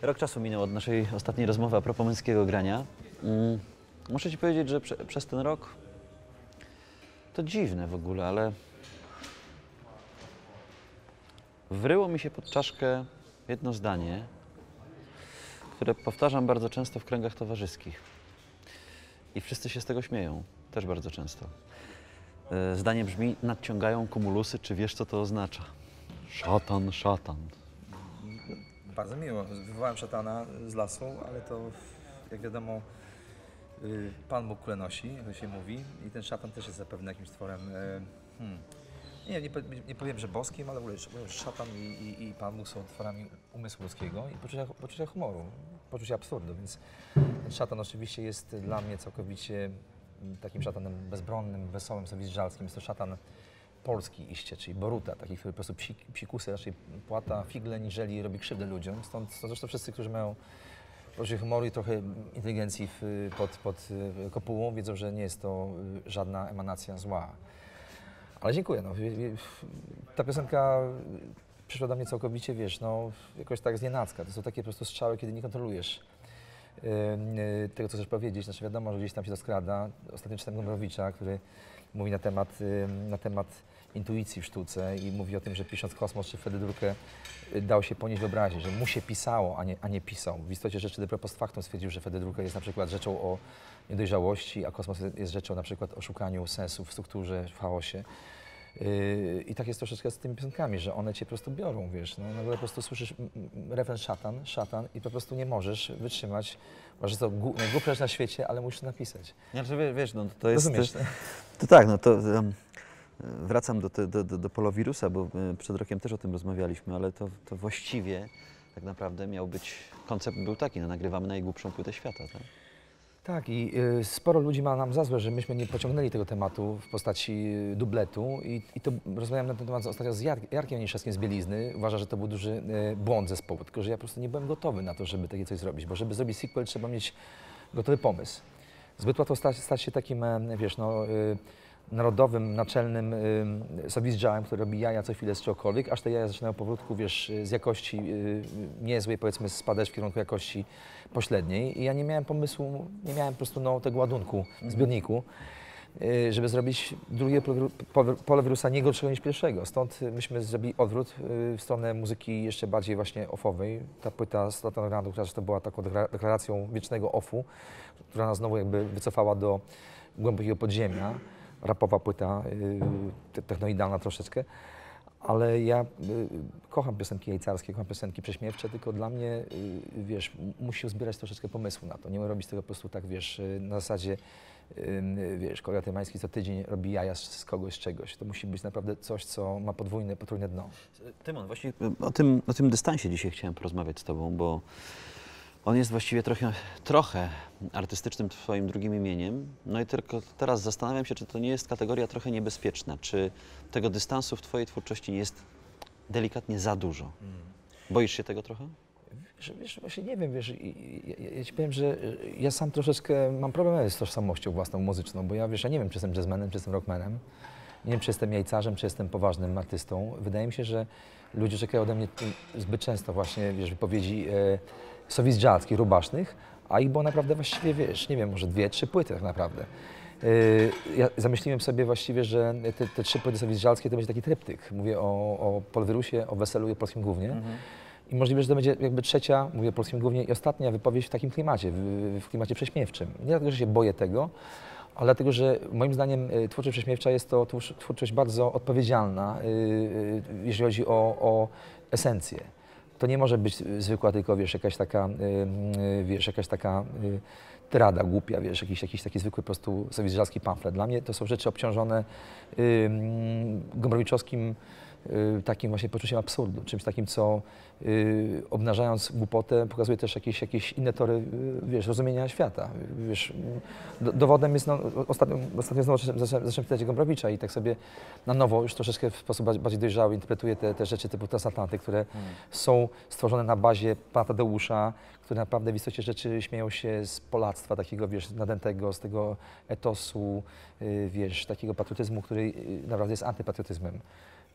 Rok czasu minął od naszej ostatniej rozmowy a propos męskiego grania. Muszę Ci powiedzieć, że przez ten rok to dziwne w ogóle, ale wryło mi się pod czaszkę jedno zdanie, które powtarzam bardzo często w kręgach towarzyskich. I wszyscy się z tego śmieją, też bardzo często. Zdanie brzmi: nadciągają kumulusy, czy wiesz, co to oznacza? Szatan, szatan. Bardzo miło. Wywołałem szatana z lasu, ale to, jak wiadomo, Pan Bóg klenosi, jak to się mówi, i ten szatan też jest zapewne jakimś stworem, nie powiem, że boskim, ale w ogóle szatan i Pan Bóg są tworami umysłu ludzkiego i poczucia humoru, poczucia absurdu, więc ten szatan oczywiście jest dla mnie całkowicie takim szatanem bezbronnym, wesołym, sowizżalskim. Jest to szatan polski iście, czyli Boruta, taki, który po prostu psikusy raczej płata figle, niżeli robi krzywdę ludziom. Stąd zresztą wszyscy, którzy mają poczucie humoru i trochę inteligencji pod kopułą, wiedzą, że nie jest to żadna emanacja zła. Ale dziękuję. No. Ta piosenka przyszła do mnie całkowicie, wiesz, no, jakoś tak znienacka. To są takie po prostu strzały, kiedy nie kontrolujesz tego, co chcesz powiedzieć. Znaczy wiadomo, że gdzieś tam się to skrada. Ostatnio czytałem Gombrowicza, który mówi na temat intuicji w sztuce i mówi o tym, że pisząc Kosmos czy Fedydurkę dał się ponieść wyobrazić, że mu się pisało, a nie pisał. W istocie rzeczy dopiero post factum stwierdził, że Fedydurka jest na przykład rzeczą o niedojrzałości, a Kosmos jest rzeczą na przykład o szukaniu sensu w strukturze, w chaosie. I tak jest troszeczkę z tymi piosenkami, że one cię po prostu biorą, wiesz, no nagle po prostu słyszysz refren szatan, szatan i po prostu nie możesz wytrzymać. Może to najgłupsza rzecz na świecie, ale musisz napisać. Znaczy, wiesz, no to jest... Rozumiesz, to tak, no to wracam do polowirusa, bo przed rokiem też o tym rozmawialiśmy, ale to właściwie tak naprawdę miał być, koncept był taki, no nagrywamy najgłupszą płytę świata, tak? Tak, i sporo ludzi ma nam za złe, że myśmy nie pociągnęli tego tematu w postaci dubletu i to rozmawiałem na ten temat ostatnio z Jarkiem Niszewskim z Bielizny. Uważa, że to był duży błąd zespołu, tylko że ja po prostu nie byłem gotowy na to, żeby takie coś zrobić, bo żeby zrobić sequel, trzeba mieć gotowy pomysł. Zbyt łatwo stać się takim, wiesz, no, narodowym, naczelnym sowizdziałem, który robi jaja co chwilę z czegokolwiek, aż te jaja zaczynają powolutku, wiesz, z jakości niezłej, powiedzmy, spadać w kierunku jakości pośredniej. I ja nie miałem pomysłu, nie miałem po prostu no, tego ładunku w zbiorniku, żeby zrobić drugiego polowirusa nie gorszego niż pierwszego. Stąd myśmy zrobili odwrót w stronę muzyki jeszcze bardziej właśnie offowej. Ta płyta z Latanograndu, która zresztą była taką deklaracją wiecznego offu, która nas znowu jakby wycofała do głębokiego podziemia. Rapowa płyta, technoidalna troszeczkę, ale ja kocham piosenki jajcarskie, kocham piosenki prześmiewcze, tylko dla mnie, wiesz, musi zbierać troszeczkę pomysłu na to. Nie mogę robić tego po prostu tak, wiesz, na zasadzie, wiesz, kolega Tymański co tydzień robi jaja z kogoś, z czegoś. To musi być naprawdę coś, co ma potrójne dno. Tymon, właśnie o tym dystansie dzisiaj chciałem porozmawiać z Tobą, bo on jest właściwie trochę artystycznym Twoim drugim imieniem. No i tylko teraz zastanawiam się, czy to nie jest kategoria trochę niebezpieczna. Czy tego dystansu w Twojej twórczości nie jest delikatnie za dużo? Boisz się tego trochę? Wiesz, właśnie nie wiem, wiesz, ja ci powiem, że ja sam troszeczkę mam problem z tożsamością własną muzyczną, bo ja, wiesz, ja nie wiem, czy jestem jazzmenem, czy jestem rockmanem. Nie wiem, czy jestem jajcarzem, czy jestem poważnym artystą. Wydaje mi się, że ludzie czekają ode mnie zbyt często właśnie, wiesz, wypowiedzi sowizdzialskich, rubasznych, a ich było naprawdę właściwie, wiesz, nie wiem, może 2-3 płyty tak naprawdę. Ja zamyśliłem sobie właściwie, że te 3 płyty sowizdzialskie to będzie taki tryptyk. Mówię o Polwirusie, o Weselu i o Polskim Gównie. I możliwe, że to będzie jakby trzecia, mówię o Polskim Gównie, i ostatnia wypowiedź w takim klimacie, w klimacie prześmiewczym. Nie dlatego, że się boję tego, ale dlatego, że moim zdaniem twórczość prześmiewcza jest to twórczość bardzo odpowiedzialna, jeśli chodzi o esencję. To nie może być zwykła tylko, wiesz, jakaś taka tyrada głupia, wiesz, jakiś taki zwykły po prostu sowizjalski pamflet. Dla mnie to są rzeczy obciążone gombrowiczowskim takim właśnie poczuciem absurdu, czymś takim, co obnażając głupotę, pokazuje też jakieś inne tory, wiesz, rozumienia świata. Wiesz, dowodem jest, no, ostatnio znowu zacząłem czytać Gombrowicza i tak sobie na nowo, już troszeczkę w sposób bardziej dojrzały interpretuję te rzeczy typu Transatlanty, które są stworzone na bazie pana Tadeusza, które naprawdę w istocie rzeczy śmieją się z polactwa takiego, wiesz, nadętego, z tego etosu, wiesz, takiego patriotyzmu, który naprawdę jest antypatriotyzmem.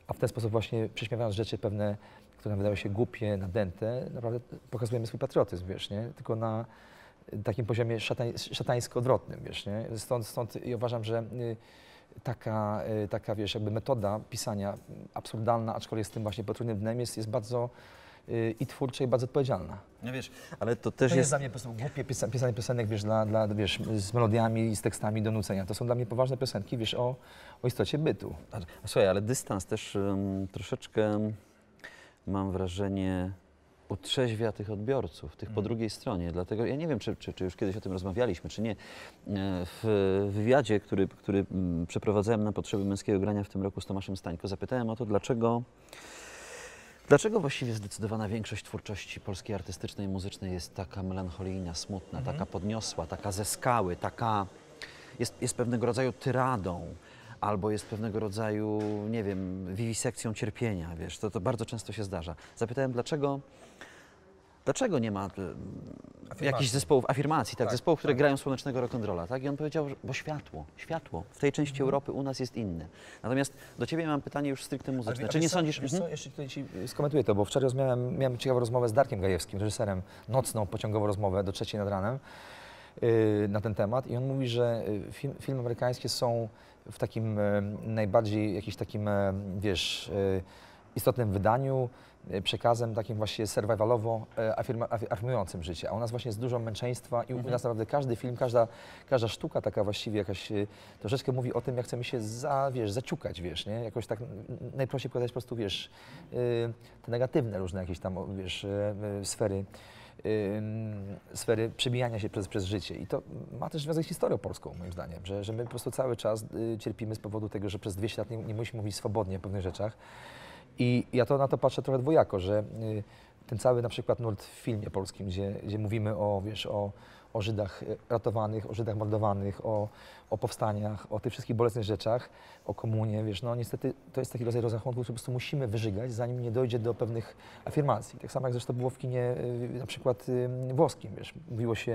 a w ten sposób właśnie prześmiewając rzeczy pewne, które nam wydały się głupie, nadęte, naprawdę pokazujemy swój patriotyzm, wiesz, nie? Tylko na takim poziomie szatańsko-odwrotnym, wiesz, nie? Stąd ja uważam, że taka, wiesz, jakby metoda pisania absurdalna, aczkolwiek z tym właśnie potrójnym dnem jest bardzo i twórcza, i bardzo odpowiedzialna. No wiesz, ale to też To jest jest... dla mnie po prostu głupie pisanie piosenek, wiesz, wiesz, z melodiami i z tekstami do nucenia. To są dla mnie poważne piosenki, wiesz, o istocie bytu. A słuchaj, ale dystans też troszeczkę, mam wrażenie, utrzeźwia tych odbiorców, tych po drugiej stronie. Dlatego ja nie wiem, czy już kiedyś o tym rozmawialiśmy, czy nie. W wywiadzie, który przeprowadzałem na potrzeby Męskiego Grania w tym roku z Tomaszem Stańko, zapytałem o to, dlaczego właściwie zdecydowana większość twórczości polskiej artystycznej i muzycznej jest taka melancholijna, smutna, taka podniosła, taka ze skały, taka jest pewnego rodzaju tyradą, albo jest pewnego rodzaju, nie wiem, wiwisekcją cierpienia, wiesz, to bardzo często się zdarza. Zapytałem, dlaczego nie ma jakichś zespołów, afirmacji, tak, zespołów, które grają słonecznego rock'n'rolla, tak? I on powiedział, bo światło w tej części Europy u nas jest inne. Natomiast do Ciebie mam pytanie już stricte muzyczne. Czy nie sądzisz... Wiesz co, jeszcze tutaj Ci skomentuję to, bo wczoraj miałem ciekawą rozmowę z Darkiem Gajewskim, reżyserem, nocną, pociągową rozmowę do 3 nad ranem na ten temat i on mówi, że filmy amerykańskie są w takim najbardziej jakimś takim, wiesz, istotnym wydaniu, przekazem takim właśnie survivalowo afirmującym życie, a u nas właśnie jest dużo męczeństwa i u nas naprawdę każdy film, każda sztuka taka właściwie jakaś troszeczkę mówi o tym, jak chcemy się zaciukać, wiesz, nie? Jakoś tak najprościej pokazać po prostu, wiesz, te negatywne różne jakieś tam, wiesz, sfery przebijania się przez życie. I to ma też związek z historią polską, moim zdaniem, że my po prostu cały czas cierpimy z powodu tego, że przez 200 lat nie mogliśmy mówić swobodnie o pewnych rzeczach. I ja na to patrzę trochę dwojako, że ten cały na przykład nurt w filmie polskim, gdzie mówimy o, wiesz, o Żydach ratowanych, o Żydach mordowanych, o powstaniach, o tych wszystkich bolesnych rzeczach, o komunie, wiesz, no niestety to jest taki rodzaj rozrachunku, który po prostu musimy wyżygać, zanim nie dojdzie do pewnych afirmacji. Tak samo jak zresztą było w kinie na przykład włoskim, wiesz, mówiło się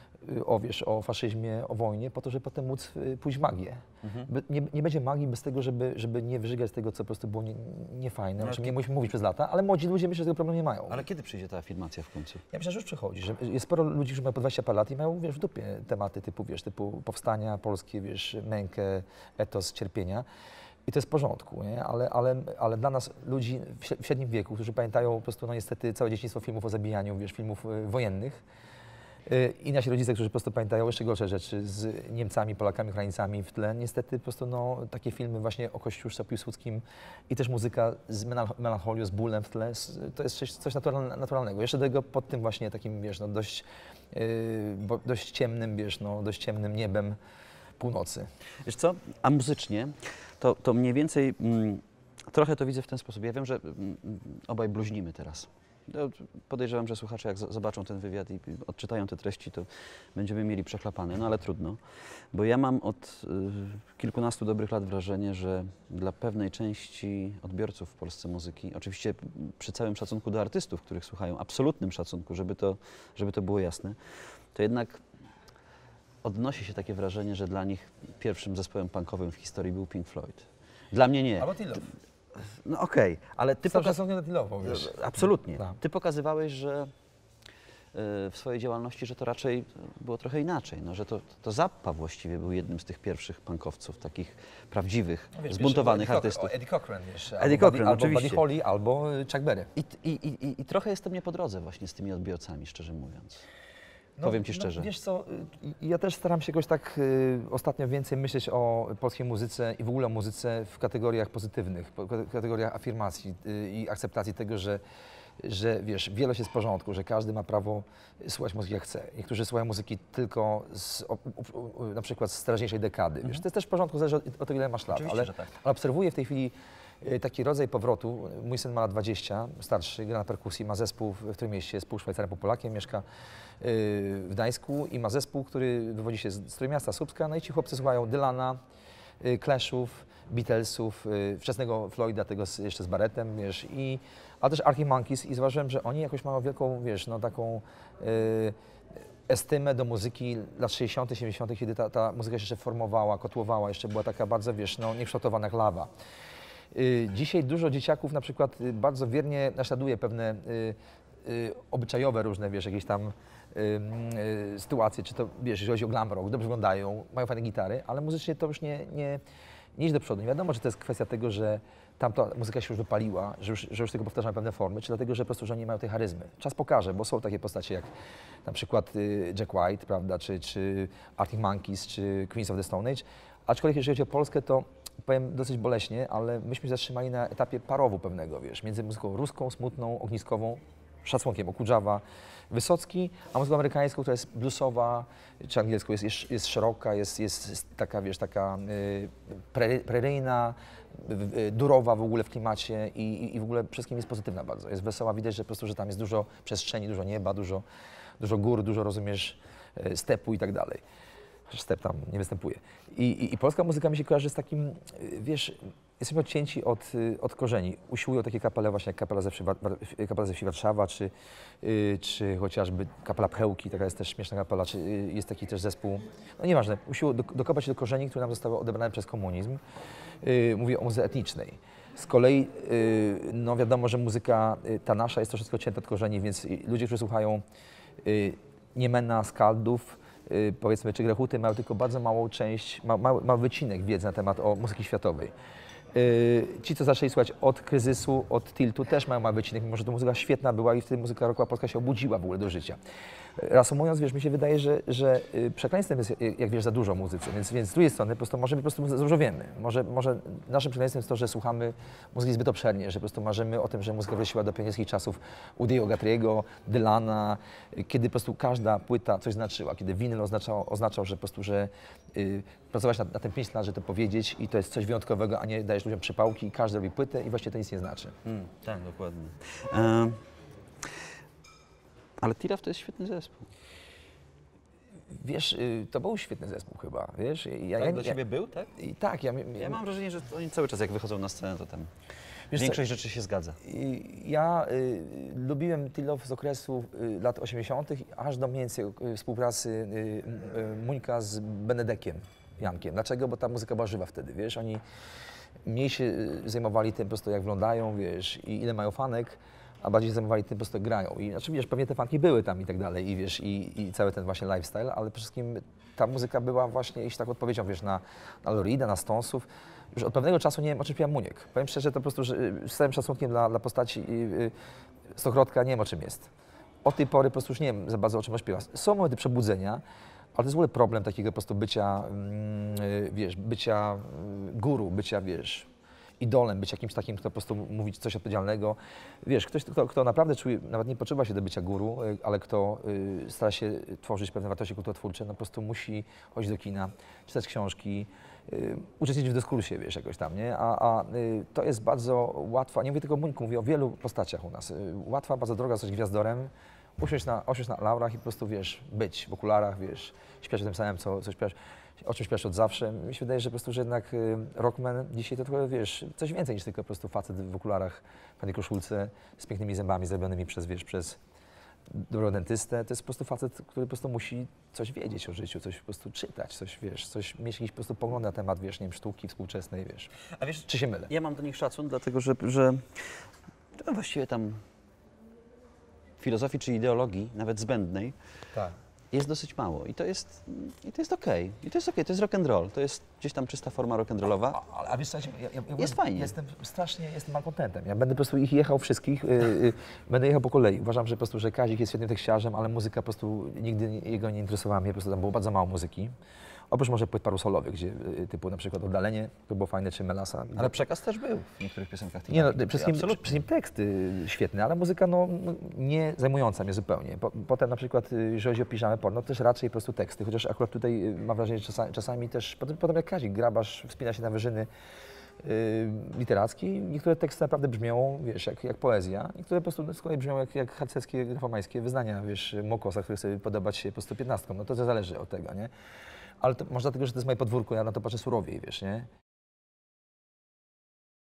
o faszyzmie, o wojnie, po to, żeby potem móc pójść w magię. Nie będzie magii bez tego, żeby nie wyżygać tego, co po prostu było niefajne, o czym nie mogliśmy mówić przez lata, ale młodzi ludzie myślę, że tego problemu nie mają. Ale kiedy przyjdzie ta afirmacja w końcu? Ja myślę, że już przychodzi, że jest sporo ludzi, którzy mają po 20 parę lat i mają, wiesz, w dupie tematy typu powstania polskie, wiesz, mękę, etos, cierpienia. I to jest w porządku, nie? Ale dla nas, ludzi w średnim wieku, którzy pamiętają po prostu, no niestety, całe dzieciństwo filmów o zabijaniu, wiesz, filmów wojennych, i nasi rodzice, którzy po prostu pamiętają jeszcze gorsze rzeczy z Niemcami, Polakami, Ukraińcami w tle. Niestety po prostu no, takie filmy właśnie o Kościuszce Piłsudskim i też muzyka z melancholią, z bólem w tle, to jest coś naturalnego. Jeszcze do tego pod tym właśnie takim, wiesz, no, dość ciemnym, wiesz, no, dość ciemnym niebem północy. Wiesz co, a muzycznie to mniej więcej trochę to widzę w ten sposób. Ja wiem, że obaj bluźnimy teraz. Podejrzewam, że słuchacze jak zobaczą ten wywiad i odczytają te treści, to będziemy mieli przechlapane, no ale trudno. Bo ja mam od kilkunastu dobrych lat wrażenie, że dla pewnej części odbiorców w Polsce muzyki, oczywiście przy całym szacunku do artystów, których słuchają, absolutnym szacunku, żeby to było jasne, to jednak odnosi się takie wrażenie, że dla nich pierwszym zespołem punkowym w historii był Pink Floyd. Dla mnie nie. Albo Tillow. No okej, ale ty wiesz. Absolutnie. Tak. Ty pokazywałeś, że w swojej działalności, że to raczej było trochę inaczej, no, że to Zappa właściwie był jednym z tych pierwszych punkowców, takich prawdziwych, No wiesz, zbuntowanych artystów. Eddie Cochran, wiesz, Eddie Cochran, albo oczywiście. Buddy Holly, albo Chuck Berry. I trochę jestem nie po drodze właśnie z tymi odbiorcami, szczerze mówiąc. Powiem Ci szczerze. Wiesz co, ja też staram się jakoś tak ostatnio więcej myśleć o polskiej muzyce i w ogóle o muzyce w kategoriach pozytywnych, w kategoriach afirmacji i akceptacji tego, że wiesz, wielość jest w porządku, że każdy ma prawo słuchać muzyki jak chce. Niektórzy słuchają muzyki tylko na przykład z teraźniejszej dekady. Wiesz, to jest też w porządku, zależy od tego, ile masz lat. Oczywiście, że tak. Ale obserwuję w tej chwili taki rodzaj powrotu. Mój syn ma lat 20, starszy, gra na perkusji, ma zespół w którym mieście, jest pół Szwajcarem, pół Polakiem, mieszka w Gdańsku i ma zespół, który wywodzi się z Trójmiasta, Słupska. No i ci chłopcy słuchają Dylana, Clashów, Beatlesów, wczesnego Floyda, tego jeszcze z Barrettem, wiesz, ale też Arctic Monkeys i zauważyłem, że oni jakoś mają wielką, wiesz, no taką estymę do muzyki lat 60., 70., kiedy ta muzyka się jeszcze formowała, kotłowała, jeszcze była taka bardzo, wiesz, no niekształtowana jak lawa. Dzisiaj dużo dzieciaków na przykład bardzo wiernie naśladuje pewne obyczajowe różne, wiesz, jakieś tam sytuacje, czy to, wiesz, jeżeli chodzi o glam rock, dobrze wyglądają, mają fajne gitary, ale muzycznie to już nie idzie do przodu. Nie wiadomo, czy to jest kwestia tego, że tamta muzyka się już wypaliła, że już tylko powtarzamy pewne formy, czy dlatego, że po prostu, że oni nie mają tej charyzmy. Czas pokaże, bo są takie postacie jak na przykład Jack White, prawda, czy Arctic Monkeys, czy Queens of the Stone Age. Aczkolwiek jeżeli chodzi o Polskę, to powiem dosyć boleśnie, ale myśmy się zatrzymali na etapie parowu pewnego, wiesz, między muzyką ruską, smutną, ogniskową, szacunkiem, Okudżawa, Wysocki, a muzyką amerykańską, która jest bluesowa, czy angielską jest szeroka, jest taka, wiesz, taka preryjna, durowa w ogóle w klimacie i w ogóle wszystkim jest pozytywna bardzo. Jest wesoła, widać, że po prostu, że tam jest dużo przestrzeni, dużo nieba, dużo gór, dużo, rozumiesz, stepu i tak dalej. Step tam nie występuje. I polska muzyka mi się kojarzy z takim, wiesz, jesteśmy odcięci od korzeni. Usiłują takie kapele właśnie jak Kapela ze Wsi Warszawa, czy chociażby Kapela Pchełki, taka jest też śmieszna kapela, czy jest taki też zespół, no nieważne, usiłują dokopać się do korzeni, które nam zostały odebrane przez komunizm. Mówię o muzyce etnicznej. Z kolei, no wiadomo, że muzyka ta nasza jest troszeczkę odcięta od korzeni, więc ludzie, którzy słuchają Niemena, Skaldów, powiedzmy, czy Grechuty, mają tylko bardzo małą część, mały wycinek wiedzy na temat o muzyki światowej. Ci, co zaczęli słuchać od Kryzysu, od Tiltu, też mają mały wycinek, mimo że to muzyka świetna była i wtedy muzyka rockowa polska się obudziła w ogóle do życia. Reasumując, wiesz, mi się wydaje, że przekleństwem jest, jak wiesz, za dużo muzycy, więc z drugiej strony po prostu może my po prostu za dużo wiemy. Może naszym przekleństwem jest to, że słuchamy muzyki zbyt obszernie, że po prostu marzymy o tym, że muzyka wróciła do pionierskich czasów Udiego Guthriego, Dylana, kiedy po prostu każda płyta coś znaczyła, kiedy winyl oznaczał, że po prostu, że pracować na tym 5 lat, że to powiedzieć i to jest coś wyjątkowego, a nie dajesz ludziom przypałki i każdy robi płytę i właściwie to nic nie znaczy. Tak, dokładnie. Ale Tiraf to jest świetny zespół. Wiesz, to był świetny zespół chyba, wiesz. Tak dla Ciebie był, tak? Tak, Ja mam wrażenie, że oni cały czas jak wychodzą na scenę, to tam wiesz większość rzeczy się zgadza. Ja lubiłem Tilow z okresu lat 80. aż do mniej więcej współpracy Muńka z Benedekiem Jankiem. Dlaczego? Bo ta muzyka była żywa wtedy, wiesz. Oni mniej się zajmowali tym po prostu jak wyglądają, wiesz, i ile mają fanek, a bardziej się zajmowali tym po prostu jak grają. I znaczy, wiesz, pewnie te fanki były tam i tak dalej, i wiesz, i cały ten właśnie lifestyle, ale przede wszystkim ta muzyka była właśnie, jeśli tak odpowiedzią, wiesz, na Lorida, na Stonesów. Już od pewnego czasu nie wiem, o czym śpiewa Muniek. Powiem szczerze, to po prostu, że z całym szacunkiem dla postaci Stokrotka nie wiem, o czym jest. Od tej pory po prostu już nie wiem za bardzo, o czym on śpiewa. Są momenty przebudzenia, ale to jest w ogóle problem takiego po prostu bycia, wiesz, bycia guru, bycia, wiesz, idolem, być jakimś takim, kto po prostu mówi coś odpowiedzialnego. Wiesz, ktoś, kto naprawdę czuje, nawet nie poczuwa się do bycia guru, ale kto stara się tworzyć pewne wartości kulturotwórcze, no po prostu musi chodzić do kina, czytać książki, uczestniczyć w dyskursie, wiesz, jakoś tam, nie? A to jest bardzo łatwa, nie mówię tylko o Muńku, mówię o wielu postaciach u nas. Łatwa, bardzo droga zostać gwiazdorem, usiąść na laurach i po prostu, wiesz, być w okularach, wiesz, śpiewać o tym samym, co śpiewasz, o czym śpiewasz od zawsze. Mi się wydaje, że po prostu, że jednak rockman dzisiaj to trochę, wiesz, coś więcej niż tylko po prostu facet w okularach, w fajnej koszulce, z pięknymi zębami zrobionymi przez dobrego dentystę. To jest po prostu facet, który po prostu musi coś wiedzieć o życiu, coś po prostu czytać, coś, wiesz, coś, mieć jakiś po prostu pogląd na temat, wiesz, nie wiem, sztuki współczesnej, wiesz. A wiesz, czy się mylę? Ja mam do nich szacun, dlatego że właściwie tam filozofii czy ideologii, nawet zbędnej, Tak. jest dosyć mało i to jest okej. I to jest okej, to jest rock and roll, to jest gdzieś tam czysta forma rock'n'rollowa. A wiesz co, Jest fajnie. Jestem malkontentem. Ja będę po prostu ich jechał wszystkich, będę jechał po kolei. Uważam, że po prostu, że Kazik jest świetnym tekściarzem, ale muzyka po prostu nigdy jego nie interesowała mnie, po prostu tam było bardzo mało muzyki. Oprócz może płyt paru solowych, gdzie typu na przykład Oddalenie, to było fajne, czy Melasa. Ale przekaz też był w niektórych piosenkach. Nie, no, przede wszystkim teksty świetne, ale muzyka no, nie zajmująca mnie zupełnie. Potem na przykład, jeżeli chodzi o piżamę porno, też raczej po prostu teksty, chociaż akurat tutaj mam wrażenie, że czasami też, potem jak Kazik grabarz wspina się na wyżyny literackie, niektóre teksty naprawdę brzmią, wiesz, jak poezja, niektóre po prostu z kolei brzmią jak harcerskie, reformańskie wyznania, wiesz, Mokosa, który sobie podobać się po prostu 15, no to zależy od tego, nie? Ale to może dlatego, że to jest moje podwórko, ja na to patrzę surowiej, wiesz, nie?